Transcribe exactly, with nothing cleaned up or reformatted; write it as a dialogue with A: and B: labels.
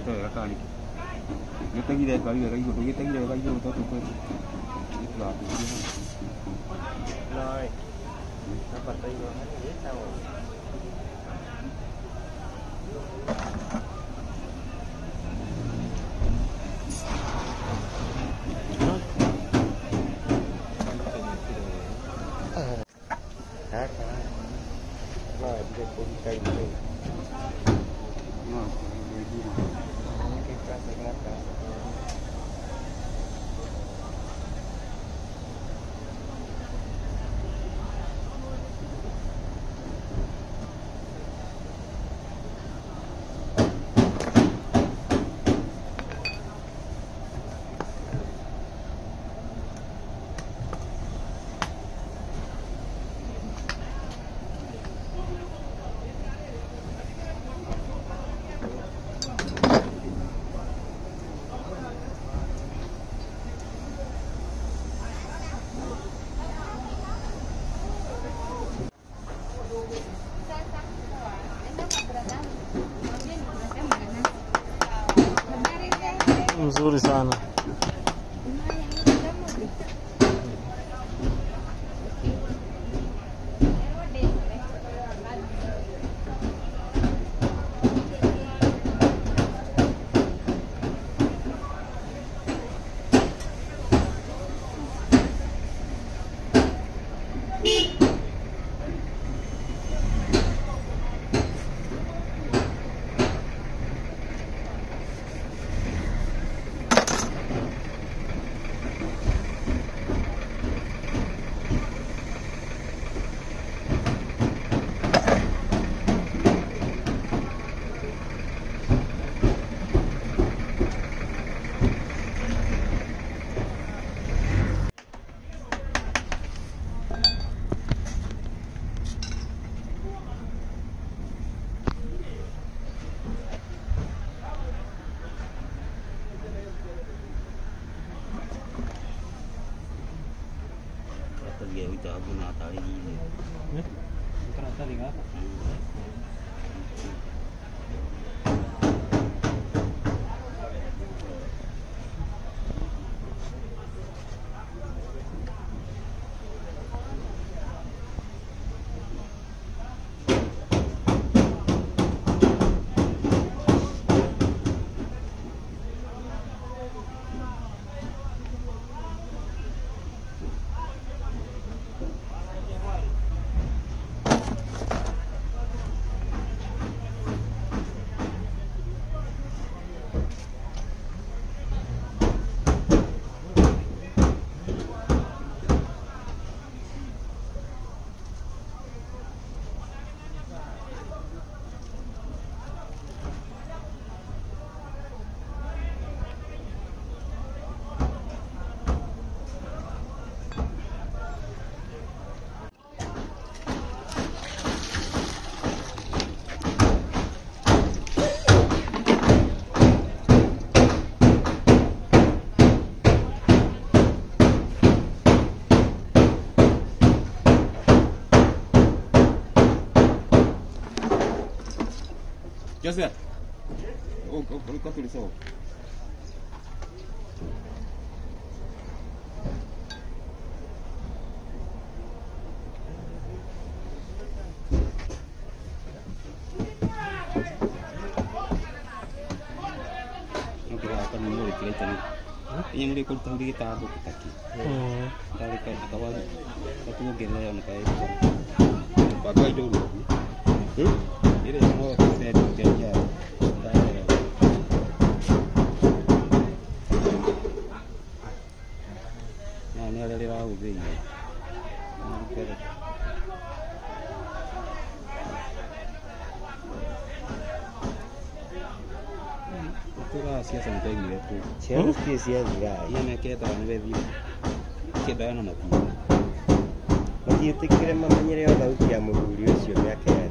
A: wega kari gĩtegire ngari wega igũrũ gĩtegire wega igũrũ tondũ kweli gĩtigatũkire
B: rồi nó bật đi rồi hết dễ sao rồi hát rồi bây giờ con cây này nó cái cá sẽ ngắt cả
C: Nzuri sana.
A: Dia itu aku nak tali ini.
C: Eh? Bukan tali apa?
A: Just that. Oh, oh, oh, got to the soul. Okay, akan mulai kita ni. Yang dia kau tahu dia tahu kita ki. Hmm. Tarik kai kawan. Satu gila yang kai. Bagai dulu. Hmm. Ini semua saya kerja. Nah, ini ada lewat ubi. Itu rahasia sampai ni tu.
B: Siapa spesial juga?
A: Ia nak kita orang bebi. Kita orang nak.
B: Mesti kita kira mamanya dia tahu dia mau beli siapa yang